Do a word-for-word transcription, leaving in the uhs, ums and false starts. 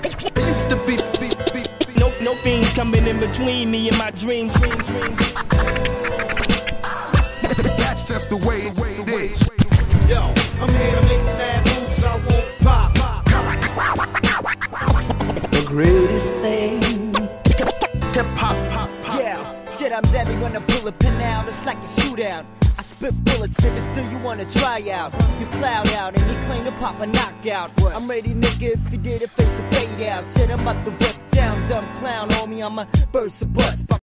Used to be, be, be, be. No, no fiends coming in between me and my dreams. That's just the way it is. Yo, I'm here to make mad moves, I won't pop. The greatest thing. Hip hop, pop, pop. Yeah, shit, I'm deadly when I pull a pin out. It's like a shootout. I spit bullets, nigga, still you wanna try out. You flout out and you claim to pop a knockout. I'm ready, nigga, if you did it, face a fade out. Shit, I'm about to whip down, dumb clown, homie, I'ma burst a bus.